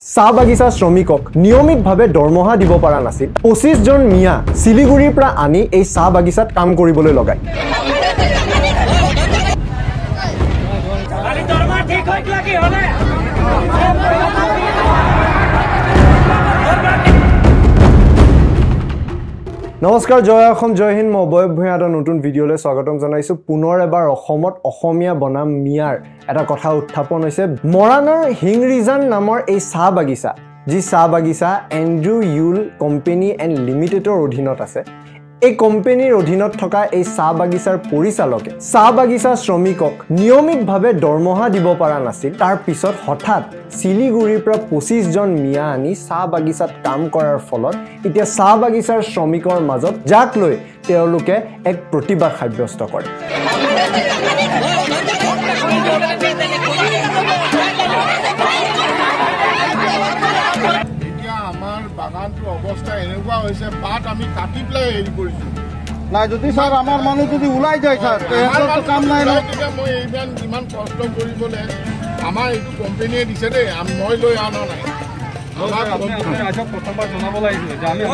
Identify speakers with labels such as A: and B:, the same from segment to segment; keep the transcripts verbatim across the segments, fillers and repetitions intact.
A: চাহ বাগিচা শ্ৰমিকক নিয়মিতভাৱে দৰমহা দিব পৰা নাছিল। পঁচিছ জন মিয়া শিলিগুৰিৰ পৰা আনি এই চাহ বাগিচাত কাম কৰিবলৈ লগায়। নমস্কাৰ, জয় অসম, জয় হিন্দ। মই অবয়ব ভূঞা এটা নতুন ভিডিঅ'লৈ স্বাগতম জনাইছোঁ। পুনৰ এবাৰ অসমত অসমীয়া বনাম মিয়াৰ এটা কথা উত্থাপন হৈছে। মৰাণৰ হিংৰিজান নামৰ এই চাহ বাগিচা, যি চাহ বাগিচা এণ্ড্ৰু ইউল কোম্পানী এণ্ড লিমিটেডৰ অধীনত আছে। এই কোম্পানীৰ অধীনত থকা এই চাহ বাগিচাৰ পৰিচালকে চাহ বাগিচা শ্ৰমিকক নিয়মিতভাৱে দৰমহা দিব পৰা নাছিল। তাৰ পিছত হঠাৎ শিলিগুৰিৰ পৰা পঁচিছ জন মিয়া আনি চাহ বাগিচাত কাম কৰাৰ ফলত এতিয়া চাহ বাগিচাৰ শ্ৰমিকৰ মাজত যাক লৈ তেওঁলোকে এক প্ৰতিবাদ সাব্যস্ত কৰে।
B: বাগানটোৰ অৱস্থা এনেকুৱা হৈছে, পাত আমি কাটি পেলাই হেৰি কৰিছোঁ
C: নাই। যদি ছাৰ আমাৰ মানুহ যদি ওলাই যায় ছাৰ, কাম নাই ন।
B: মই ইমান ইমান কষ্ট কৰিবলৈ আমাৰ এইটো কোম্পানীয়ে দিছে দেই, মই লৈ অনা নাই। প্ৰথমবাৰ জনাব লাগিছিলে যে আমি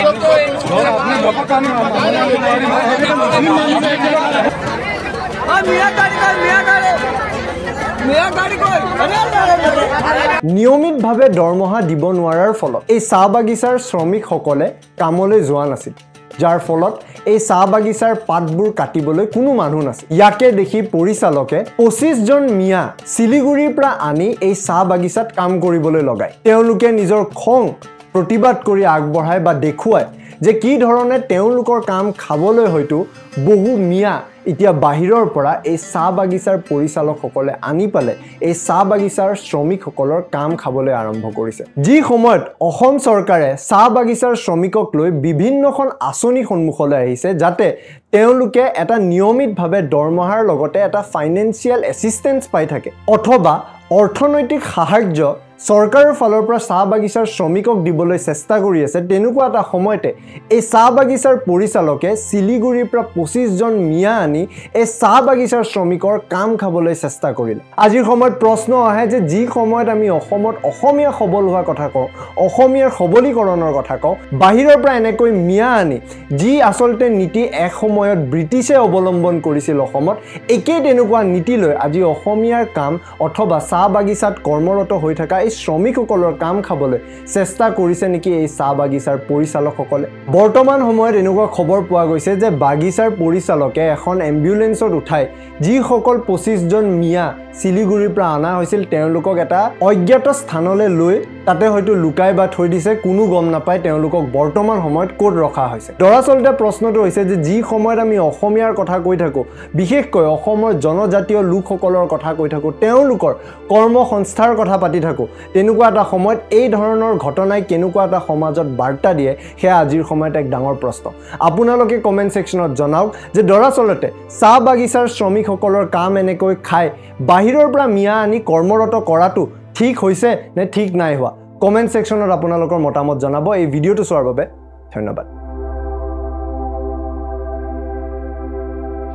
A: নিয়মিতভাৱে দৰমহা দিব নোৱাৰাৰ ফলত এই চাহ বাগিচাৰ শ্ৰমিকসকলে কামলৈ যোৱা নাছিল, যাৰ ফলত এই চাহ বাগিচাৰ পাতবোৰ কাটিবলৈ কোনো মানুহ নাছিল। ইয়াকে দেখি পৰিচালকে পঁচিছ জন মিয়া শিলিগুৰিৰ পৰা আনি এই চাহ বাগিচাত কাম কৰিবলৈ লগায়। তেওঁলোকে নিজৰ খং প্ৰতিবাদ কৰি আগবঢ়ায় বা দেখুৱায় যে কি ধৰণে তেওঁলোকৰ কাম খাবলৈ হয়তো বহু মিয়া এতিয়া বাহিৰৰ পৰা এই চাহ বাগিচাৰ পৰিচালকসকলে আনি পালে এই চাহ বাগিচাৰ শ্ৰমিকসকলৰ কাম খাবলৈ আৰম্ভ কৰিছে। যি সময়ত অসম চৰকাৰে চাহ বাগিচাৰ শ্ৰমিকক লৈ বিভিন্নখন আঁচনি সন্মুখলৈ আহিছে, যাতে তেওঁলোকে এটা নিয়মিতভাৱে দৰমহাৰ লগতে এটা ফাইনেন্সিয়েল এছিষ্টেঞ্চ পাই থাকে, অথবা অৰ্থনৈতিক সাহায্য চৰকাৰৰ ফালৰ পৰা চাহ বাগিচাৰ শ্ৰমিকক দিবলৈ চেষ্টা কৰি আছে, তেনেকুৱা এটা সময়তে এই চাহ বাগিচাৰ পৰিচালকে শিলিগুৰিৰ পৰা পঁচিছ জন মিয়া আনি এই চাহ বাগিচাৰ শ্ৰমিকৰ কাম খাবলৈ চেষ্টা কৰিলে। আজিৰ সময়ত প্ৰশ্ন আহে যে যি সময়ত আমি অসমত অসমীয়া সবল হোৱাৰ কথা কওঁ, অসমীয়াৰ সবলীকৰণৰ কথা কওঁ, বাহিৰৰ পৰা এনেকৈ মিয়া আনি যি আচলতে নীতি এক সময়ত ব্ৰিটিছে অৱলম্বন কৰিছিল অসমত, একেই তেনেকুৱা নীতি লৈ আজি অসমীয়াৰ কাম অথবা চাহ বাগিচাত কৰ্মৰত হৈ থকা এই শ্ৰমিকসকলৰ কাম খাবলৈ চেষ্টা কৰিছে নেকি এই চাহ বাগিচাৰ পৰিচালকসকলে? বৰ্তমান সময়ত এনেকুৱা খবৰ পোৱা গৈছে যে বাগিচাৰ পৰিচালকে এখন এম্বুলেন্সত উঠাই যিসকল পঁচিছ জন মিয়া শিলিগুৰিৰ পৰা অনা হৈছিল তেওঁলোকক এটা অজ্ঞাত স্থানলৈ লৈ তাতে হয়তো লুকাই বা থৈ দিছে, কোনো গম নাপায় তেওঁলোকক বৰ্তমান সময়ত ক'ত ৰখা হৈছে। দৰাচলতে প্ৰশ্নটো হৈছে যে যি সময়ত আমি অসমীয়াৰ কথা কৈ থাকোঁ, বিশেষকৈ অসমৰ জনজাতীয় লোকসকলৰ কথা কৈ থাকোঁ, তেওঁলোকৰ কৰ্মসংস্থাৰ কথা পাতি থাকোঁ, তেনেকুৱা এটা সময়ত এই ধৰণৰ ঘটনাই কেনেকুৱা এটা সমাজত বাৰ্তা দিয়ে, সেয়া আজিৰ সময়ত এক ডাঙৰ প্ৰশ্ন। আপোনালোকে কমেণ্ট ছেকশ্যনত জনাওক যে দৰাচলতে চাহ বাগিচাৰ শ্ৰমিকসকলৰ কাম এনেকৈ খাই বাহিৰৰ পৰা মিয়া আনি কৰ্মৰত কৰাটো ঠিক হৈছে নে ঠিক নাই হোৱা। কমেণ্ট ছেকশ্যনত আপোনালোকৰ মতামত জনাব। এই ভিডিঅ'টো চোৱাৰ বাবে ধন্যবাদ।